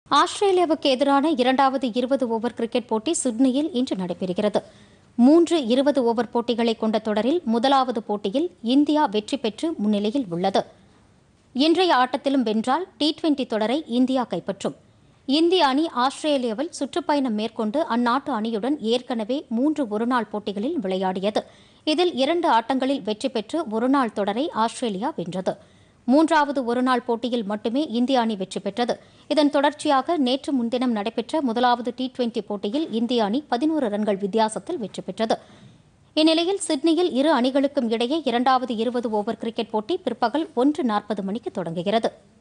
ஆஸ்திரேலியாவுக்கு எதிரான இரண்டாவது 20 ஓவர் கிரிக்கெட் போட்டி சிட்னியில் இன்று நடைபெறுகிறது. 3 20 ஓவர் போட்டிகளை கொண்ட தொடரில் முதலாவது போட்டியில் இந்தியா வெற்றி பெற்று முன்னிலையில் உள்ளது. இன்றைய ஆட்டத்திலும் வென்றால் T20 தொடரை இந்தியா கைப்பற்றும். இந்திய அணி ஆஸ்திரேலியாவில் சுற்றுப்பயணம் மேற்கொண்டு அந்நாட்டு அணியுடன் ஏற்கனவே 3 ஒருநாள் போட்டிகளில் விளையாடியது. இதில் 2 ஆட்டங்களில் வெற்றி பெற்று ஒருநாள் தொடரை ஆஸ்திரேலியா வென்றது. 3வது ஒருநாள் போட்டியில் மட்டுமே இந்திய அணி வெற்றி பெற்றது. இதன் தொடர்ச்சியாக நேற்று முன்தினம் நடைபெற்ற முதலாவது T20 போட்டியில் இந்திய அணி 11 ரன்கள் வித்தியாசத்தில் வெற்றி பெற்றது. இந்நிலையில் சிட்னியில் இரு அணிகளுக்கும் இடையே இரண்டாவது 20 ஓவர் கிரிக்கெட் போட்டி பிற்பகல் 1:40 மணிக்கு தொடங்குகிறது.